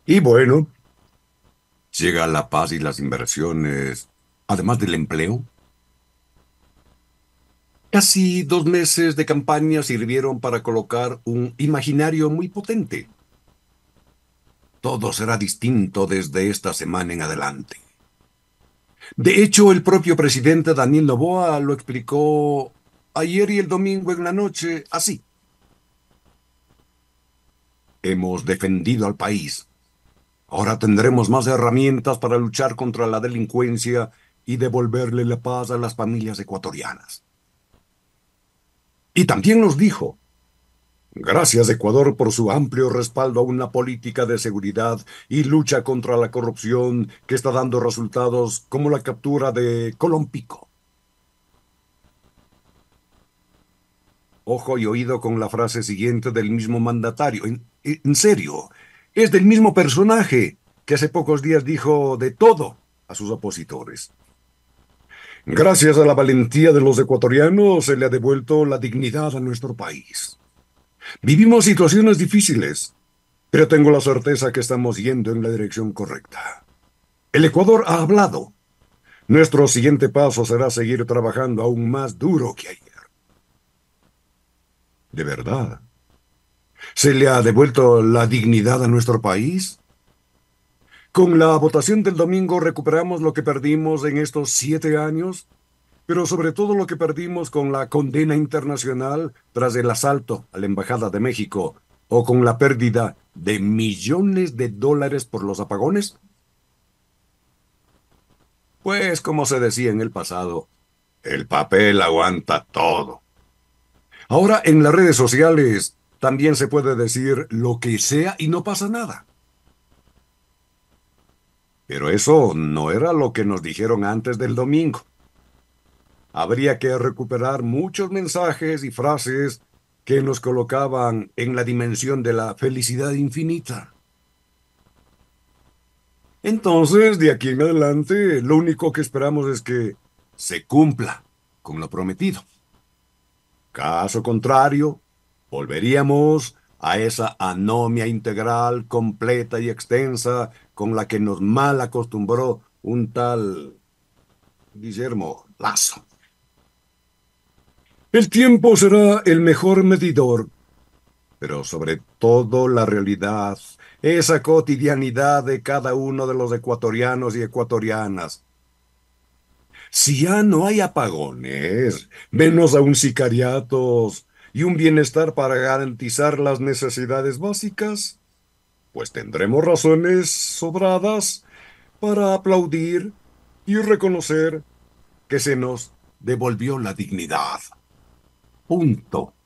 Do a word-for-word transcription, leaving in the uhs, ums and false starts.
Y bueno, llega la paz y las inversiones, además del empleo. Casi dos meses de campaña sirvieron para colocar un imaginario muy potente. Todo será distinto desde esta semana en adelante. De hecho, el propio presidente Daniel Noboa lo explicó ayer y el domingo en la noche así. Hemos defendido al país. Ahora tendremos más herramientas para luchar contra la delincuencia y devolverle la paz a las familias ecuatorianas. Y también nos dijo, gracias Ecuador por su amplio respaldo a una política de seguridad y lucha contra la corrupción que está dando resultados como la captura de Colompico. Ojo y oído con la frase siguiente del mismo mandatario. En, en serio, es del mismo personaje que hace pocos días dijo de todo a sus opositores. Gracias a la valentía de los ecuatorianos se le ha devuelto la dignidad a nuestro país. Vivimos situaciones difíciles, pero tengo la certeza que estamos yendo en la dirección correcta. El Ecuador ha hablado. Nuestro siguiente paso será seguir trabajando aún más duro que ayer. ¿De verdad? ¿Se le ha devuelto la dignidad a nuestro país? Con la votación del domingo recuperamos lo que perdimos en estos siete años, pero sobre todo lo que perdimos con la condena internacional tras el asalto a la Embajada de México o con la pérdida de millones de dólares por los apagones. Pues como se decía en el pasado, el papel aguanta todo. Ahora en las redes sociales también se puede decir lo que sea y no pasa nada. Pero eso no era lo que nos dijeron antes del domingo. Habría que recuperar muchos mensajes y frases que nos colocaban en la dimensión de la felicidad infinita. Entonces, de aquí en adelante, lo único que esperamos es que se cumpla con lo prometido. Caso contrario, volveríamos a esa anomia integral completa y extensa con la que nos mal acostumbró un tal Guillermo Lazo. El tiempo será el mejor medidor, pero sobre todo la realidad, esa cotidianidad de cada uno de los ecuatorianos y ecuatorianas. Si ya no hay apagones, menos aún sicariatos y un bienestar para garantizar las necesidades básicas, pues tendremos razones sobradas para aplaudir y reconocer que se nos devolvió la dignidad. Punto.